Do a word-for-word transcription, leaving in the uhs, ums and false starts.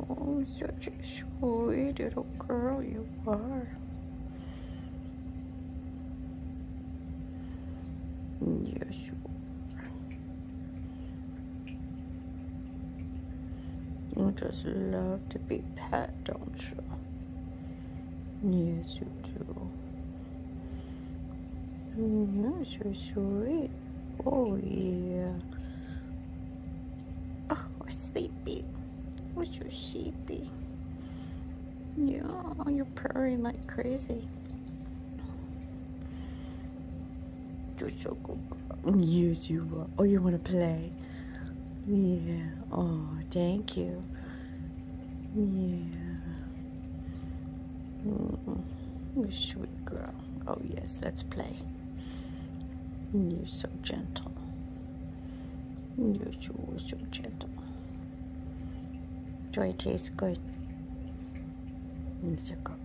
Oh, such a sweet little girl you are. Yes, you are. You just love to be pet, don't you? Yes, you do. You're so sweet. Oh, yeah. Oh, we're sleepy. We're so sleepy. Yeah, you're purring like crazy. You're so good girl. Yes, you are. Oh, you want to play? Yeah. Oh, thank you. Yeah. Mm, you're a sweet girl. Oh, yes, let's play. You're so gentle. You're so, so gentle. Do it taste good? It's so good.